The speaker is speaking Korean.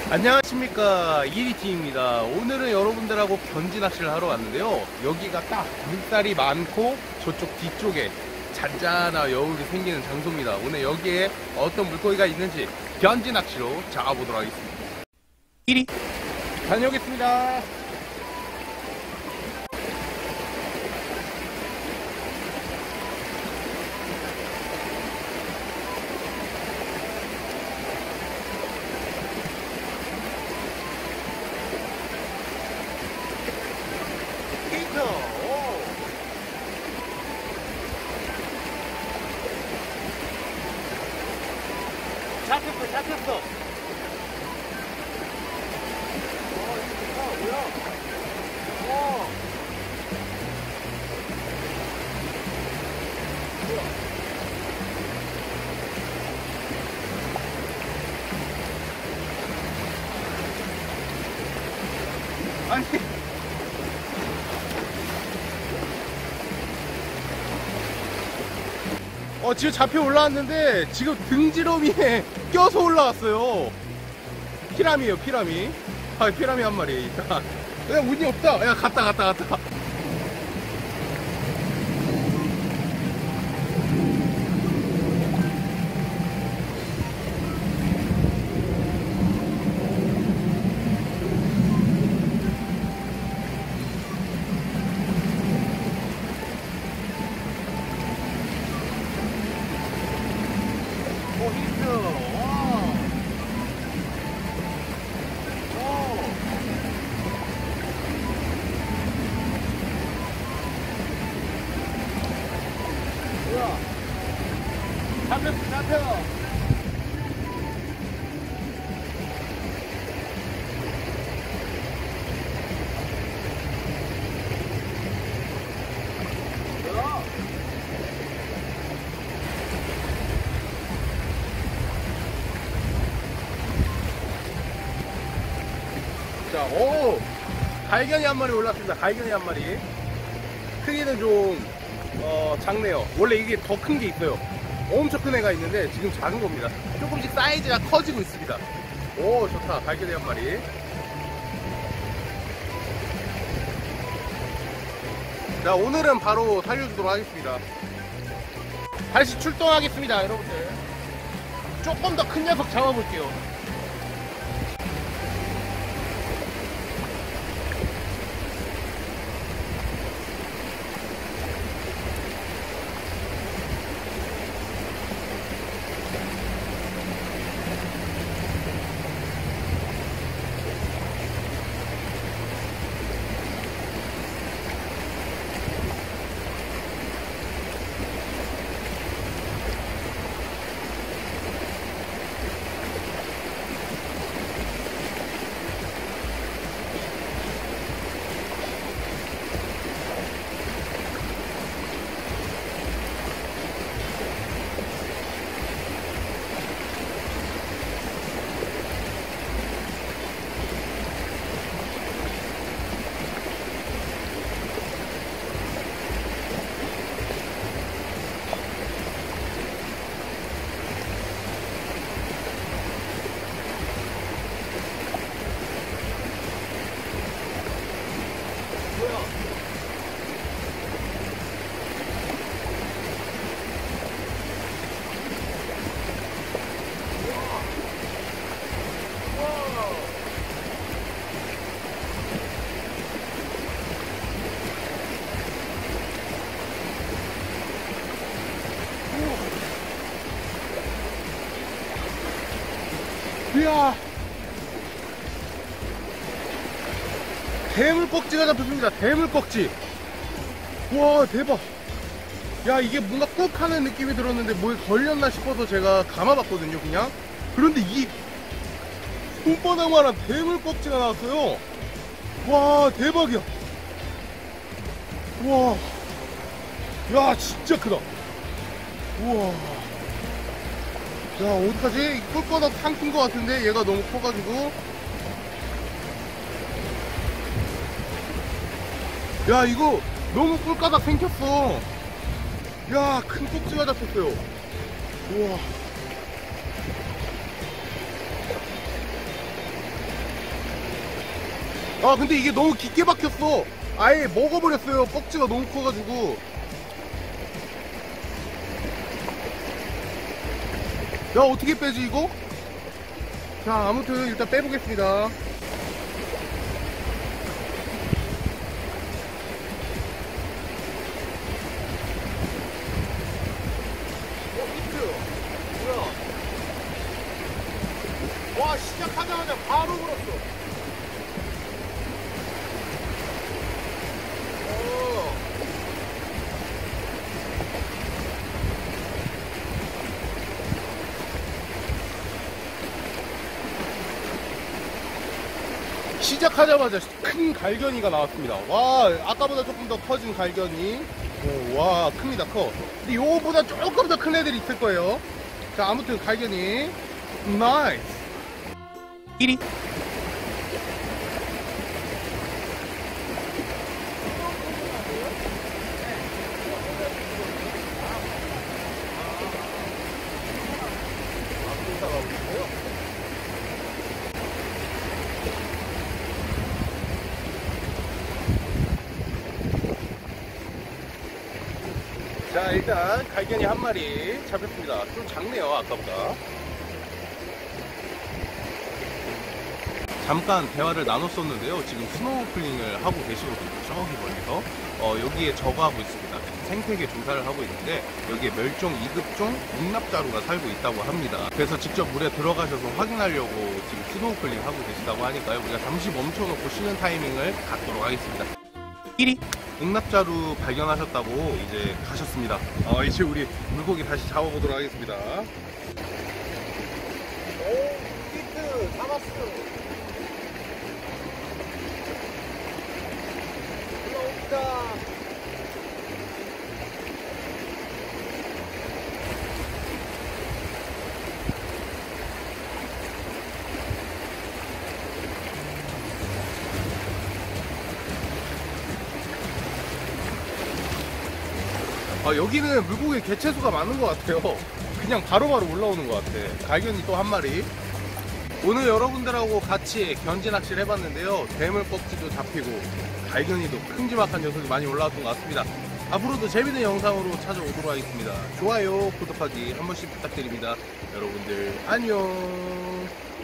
안녕하십니까, 이리티입니다. 오늘은 여러분들하고 견지 낚시를 하러 왔는데요, 여기가 딱 물살이 많고 저쪽 뒤쪽에 잔잔한 여울이 생기는 장소입니다. 오늘 여기에 어떤 물고기가 있는지 견지 낚시로 잡아보도록 하겠습니다. 이리 다녀오겠습니다. 잡혔어. 아니, 지금 잡혀 올라왔는데 지금 등지러미에 껴서 올라왔어요. 피라미에요, 피라미. 피라미 한 마리 있다. 야, 운이 없다. 야, 갔다. 잡혀. 자, 갈견이 한 마리 올랐습니다. 갈견이 한 마리. 크기는 좀 작네요. 원래 이게 더 큰 게 있어요. 엄청 큰 애가 있는데 지금 작은 겁니다. 조금씩 사이즈가 커지고 있습니다. 오, 좋다. 갈견이 한 마리. 자, 오늘은 바로 살려주도록 하겠습니다. 다시 출동하겠습니다, 여러분들. 조금 더 큰 녀석 잡아볼게요. 이야, 대물꺽지가 잡혔습니다. 대물꺽지. 와, 대박. 야, 이게 뭔가 꾹 하는 느낌이 들었는데 뭐에 걸렸나 싶어서 제가 감아봤거든요, 그냥. 그런데 이 손바닥만한 대물꺽지가 나왔어요. 와, 대박이야. 와, 야, 진짜 크다. 우와. 야, 어떡하지? 꿀보다 상 큰 것 같은데 얘가 너무 커가지고. 야, 이거 너무 꿀가닥 생겼어. 야, 큰 꼭지가 잡혔어요. 우와. 아 근데 이게 너무 깊게 박혔어. 아예 먹어버렸어요. 꺽지가 너무 커가지고. 야 어떻게 빼지 이거? 자 아무튼 일단 빼보겠습니다. 와 시작하자마자 바로 불었어. 시작하자마자 큰 갈견이가 나왔습니다. 와 아까보다 조금 더 커진 갈견이. 오, 와 큽니다 커. 근데 요거보다 조금 더 큰 애들이 있을 거예요. 자 아무튼 갈견이 나이스 1위. 자 일단 갈견이 한 마리 잡혔습니다. 좀 작네요 아까보다. 잠깐 대화를 나눴었는데요. 지금 스노우클링을 하고 계시거든요. 저기 멀리서 여기에 저거 하고 있습니다. 생태계 조사를 하고 있는데 여기에 멸종 2급종 묵납자루가 살고 있다고 합니다. 그래서 직접 물에 들어가셔서 확인하려고 지금 스노우클링 하고 계시다고 하니까요. 우리가 잠시 멈춰놓고 쉬는 타이밍을 갖도록 하겠습니다. 1위 묵납자루 발견하셨다고 이제 가셨습니다. 이제 우리 물고기 다시 잡아보도록 하겠습니다. 오 히트 잡았어. 올라옵니다. 여기는 물고기 개체수가 많은 것 같아요. 그냥 바로바로 올라오는 것 같아. 갈견이 또 한 마리. 오늘 여러분들하고 같이 견지 낚시를 해봤는데요. 대물 꺽지도 잡히고 갈견이도 큼지막한 녀석이 많이 올라왔던 것 같습니다. 앞으로도 재밌는 영상으로 찾아오도록 하겠습니다. 좋아요, 구독하기 한 번씩 부탁드립니다. 여러분들 안녕.